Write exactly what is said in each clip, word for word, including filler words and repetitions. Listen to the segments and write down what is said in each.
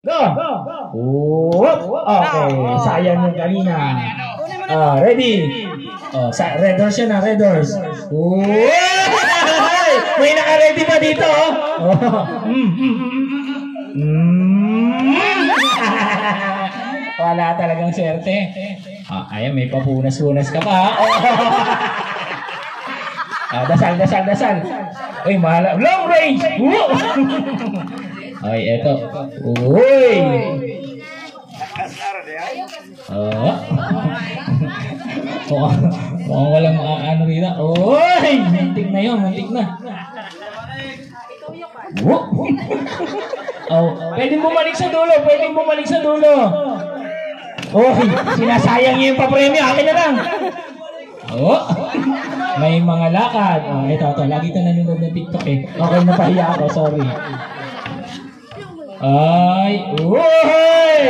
Go! Oh, okay, sayang yung kanina. Uh, ready? Oh, sa red horse yan na, red horse. Oh, may naka-ready pa dito. Oh. Mm, mm, mm. Wala talagang swerte. Ah, ayan, may papunas-punas ka pa. Oh. Ah, dasal, dasal, dasal. Uy, mahala. Long range! Woo! Ay, eto. Uy! Oo. Mukhang, mukhang walang ano rin na. Uy! Mantik na yun, mantik na. Woo! Oh, pwedeng bumalik sa dulo, pwedeng bumalik sa dulo. Uy, sinasayang niyo yung papremyo. Akin na lang. Oo. May mga lakad. Oh, ito, ito. Lagi ito nanonood ng TikTok eh. Okay, napahiya ako. Sorry. Ay. Uy!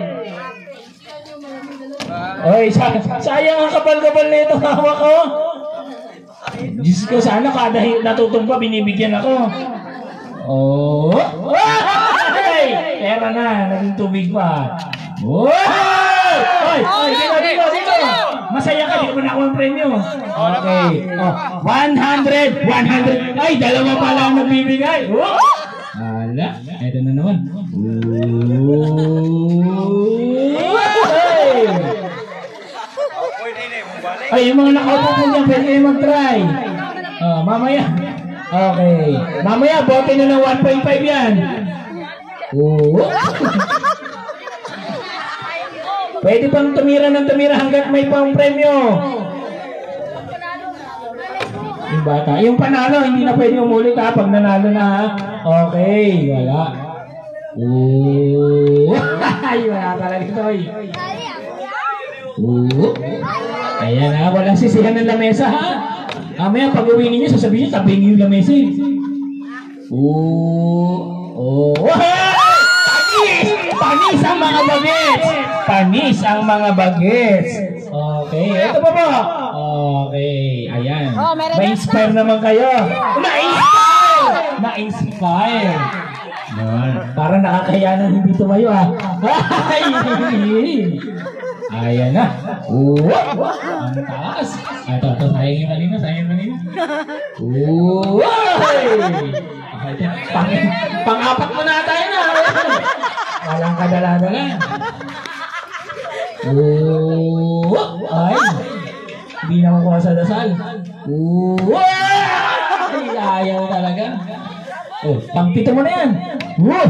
Uy, sayang ang kapal-kapal na ito. Hawak ko. Diyos ko, sana kada natutumpa, binibigyan ako. Oh. Uy! Pera na. Naging tubig pa. Uy! Uy! Uy! Dito, dito, dito! Masaya ka, di ko na ako ang premyo. Okay. Oh, one hundred, one hundred. Ay, dalawa pala ang nagbibigay. Oh! Hala, eto na naman. Ay, yung mga nakaupo po dyan, pwede kayo mag-try. Oh, mamaya. Okay. Mamaya, bote na ng one point five yan. Oh! Pwede pang tumira ng tumira hanggat may pang premyo. Yung bata. Yung panalo, hindi na pwede umulit ha. Pag nanalo na ha. Okay, wala. Oo. Ay, wala talaga ito eh. Oo. Ayan ha, walang sisihan ng lamesa ha. Mamaya pag uwi ninyo, sasabihin nyo, tabingin yung lamesa eh. Oo. Oo. Panis ang mga bagets. Panis ang mga bagets. Okay, ito pa po. Okay, ayan. Ma-inspire naman kayo. Na-inspire! Na-inspire. Para nakakaya na hindi tumayo ah. Ayan na. Oo. Ang taas. Ito, ito. Sayang yung kanina. Sayang yung kanina. Oo. Pang, pang-apat mo na tayo na. Walang kadala-dala. Oo. Ay. Hindi na makuha sa dasal. Oo. Ay, ayaw talaga. Oh, pang-pito mo na yan. Oo.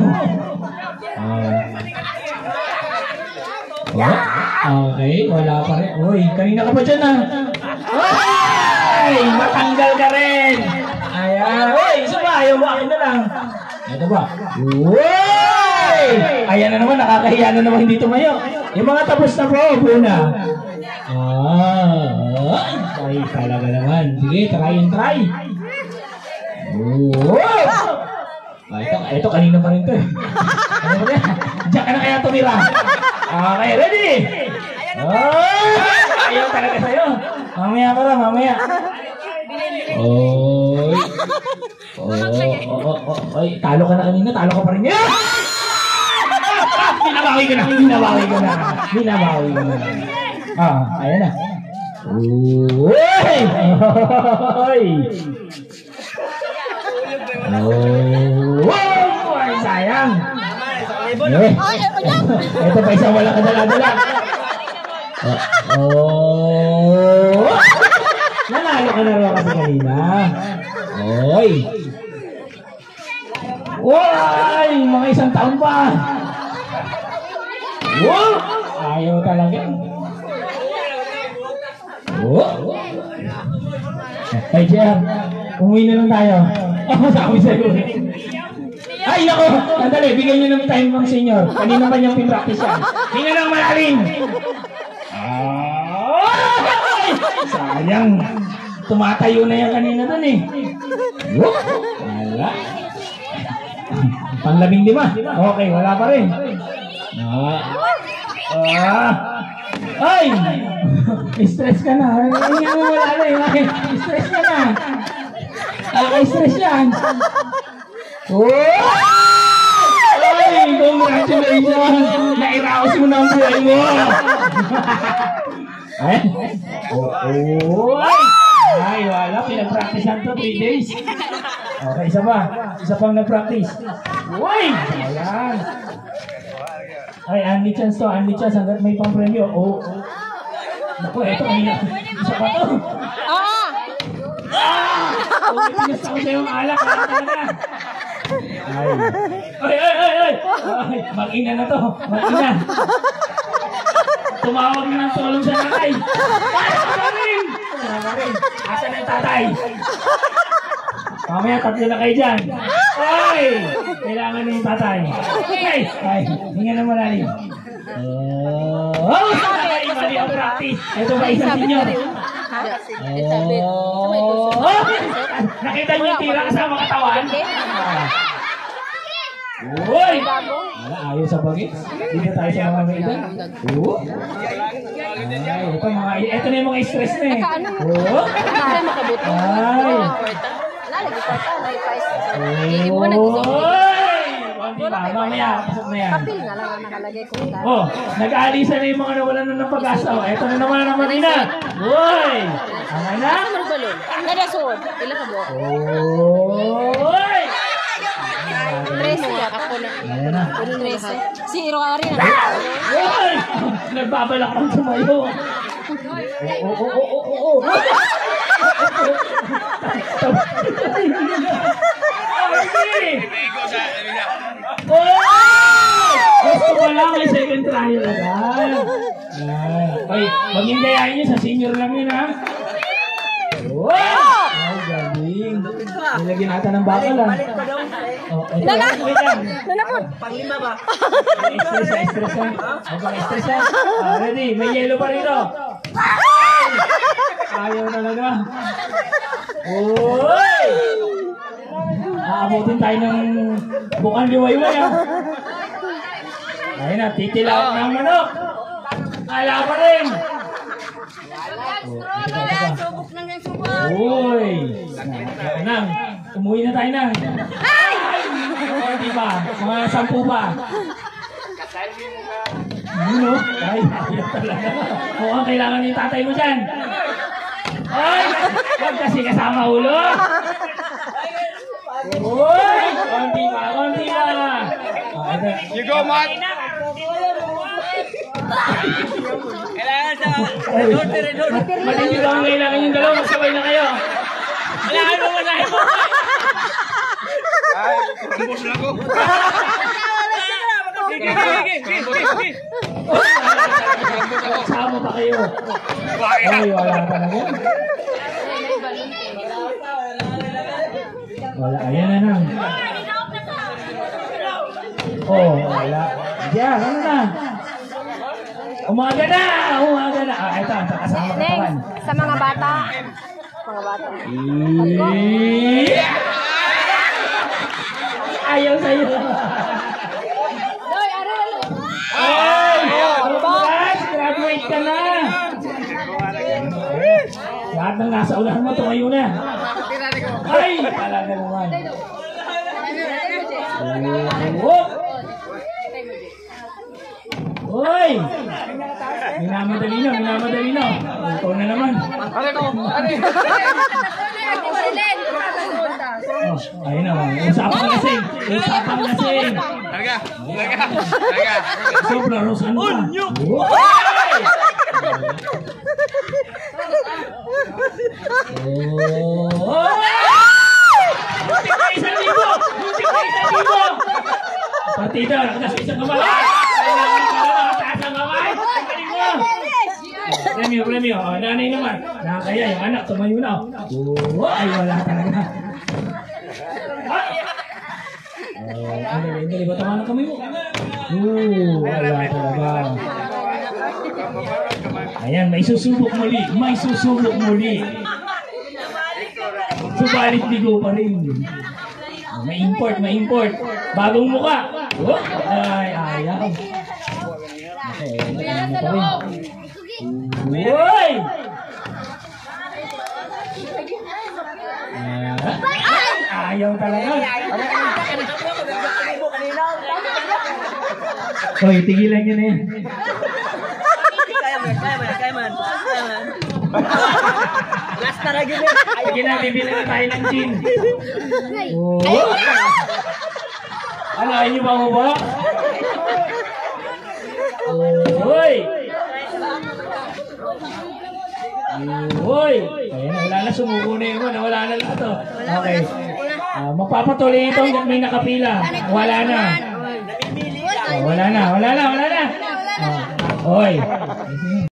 Uh, okay, wala pa rin. Uy, kanina ka pa dyan ah. Ay, matanggal ka rin. Ayan. Uy, isa ba? Ayaw mo, akin na lang. Ito ba? Uy! Ayan na naman, nakakahiya na naman hindi tumayo. Yung mga tapos na po, buna. Ah, ay, talaga naman. Sige, try and try. Uy! Ah, ito, ito, kanina pa rin ito eh. Ano ba yan? Diyan ka na kaya tumira. Okay, ready? Oh, ayaw talaga sa'yo. Mamaya pa lang, mamaya. Oy. Oh, oh, oh, oh. Ay, talo ka na kanina, talo ka pa rin yan. Binabawi ko na, binabawi ko na. Binabawi ko na. Ah, ayan na. Uy! Oy! Oh, ay sayang. Eh, ito pa isang wala kadala-dala. Oh, nanalo ka na rin kasi kanina. Oy. Uy, mga isang taon pa. Wow, ayaw talaga. Oh. Ay, Jer, umuwi na lang tayo. Ako sa amin sa'yo. Ay, nako! Sandali, bigyan nyo naman time ng senior. Kanina pa niyang pinractice yan. Hinga ng malalim! Ay! Sayang! Tumatayo na yan kanina dun eh. Wala. Panlabing lima. Okay, wala pa rin. Ah. Ah. Ay! Stress ka na. Hindi mo wala na eh. Stress ka na. Nakaka-stress yan. Oh! Ay! Congratulations! Congratulations! Nairaos mo na ang buhay mo! Ay! Oo! Ay, wala. Pinag-practicean to three days. Okay, isa pa. Isa pang nag-practice. Uy! Ayan. Ay, only chance to. Only chance hanggat may pang-premyo. Oo. Naku, eto. Isa pa to. Oo! Ah! Kung pinusta ko sa'yo ang alak, alak ka na. Ay, ay, ay, ay! Ay, mag-ina na to. Mag-ina. Tumawag na ng tulong sa nanay. Wala rin! Wala rin. Asan ang tatay? Mamaya, tatlo na kayo dyan. Ay! Kailangan na yung tatay. Ay! Ay! Hinga na malalim. Oh! Mali, mali ang practice. Ito ba isang senior? Oh! Nakita niyo yung tira kasama katawan? Uy! Wala, ayaw sa bagay. Dito tayo sa mga may edad. Oo. Ay, ito, mga, ito na yung mga stress na eh. Oo. Ay. Uy! Konti pa, mamaya, pasok na yan. Papel nga lang ang nakalagay ko. Oh, nag-aalisa na yung mga nawalan na ng pag-asa. Oh, ito na naman ang Marina. Uy! Okay na? Nadasod. Ilan pa buhok? Uy! Trese ka ako na. Ayan na. Trese. Si Iro Ari na. Uy! Nagbabalak ng sumayo. Oo, oo, oo, oo, oo. Oh! Gusto ko lang may second trial agad. Ay, maging gayahin nyo sa senior lang yun, ha? Wow! Ay, galing. Nilagyan natin ng bakal, ha? Oh, ito, Nana! wait lang. Nanapod! Panglima ba? Stress, stress, ha? Okay, stress, ha? Ah, ready? May yellow pa rito. Ayaw talaga. Uy! Aabutin tayo ng bukang liwayway, ha? Ayun na, titilaw ng manok. Ala pa rin. Subok na ng subok! Uy! Ayun na, umuwi na tayo na. Ay! Hindi pa, mga sampu pa. Ano? Ay, ayaw talaga. Mukhang kailangan yung tatay mo dyan. Ay! Huwag kasi kasama ulo. Uy! Konti pa, konti pa. You go, Matt! Kailangan sa Redor, Redor. Matindi daw ang kailangan yung dalawa. Magsabay na kayo. Kailangan mo manahin mo. Ay, kumbos na ko. Sige, sige, sige, sige. Sama pa kayo. Ay, wala talaga. Wala, ayan na lang. Oh, wala. Diyan, ano na? Umaga na! Umaga na! Ah, ito, ang kasama katawan. Sa mga bata. Mga bata. Eh, ayaw sa'yo. Loy, Ari! Ay! Congrats! Graduate ka na! Lahat ng nasa unahan mo, tumayo na. Ay! Talaga naman. Oh! Uy! Minamadali na, minamadali na. Ikaw na naman. Ano ko? Ano? Oh, ayun na. Usapan kasi. Usapan kasi. Talaga, talaga, talaga. Sobra, Rosan pa. Oh! Muntik na isang libo! Muntik na isang libo! Partida, nakatas isang kamay. Kailangan ka na nakataas ang kamay. Galing mo! Premyo, premyo. Oh, nanay naman. Nakakaya yung anak, tumayo na. Oh, ay wala talaga. Oh, ano, hindi ba tama ng kamay mo? Oh, wala talaga. Ayan, may susubok muli. May susubok muli. Subalit bigo pa rin. May import, may import. Bagong muka. Oh, ay, ayaw. Okay, ano pa rin. Uy! Ayaw talaga. Hoy, tigilan nyo na yan. Kaya mo, kaya mo, kaya mo. Kaya mo. Last na lagi mo. Sige na, bibili na tayo ng gin. Oh. Ano, ayun yung mga ba? Hoy! Hoy! Ayan, wala na, sumuko na yun. Wala na lahat to. Okay. Uh, magpapatuloy ito hanggang may nakapila. Wala na. Oh, wala na, wala na, wala na. Oh, hoy.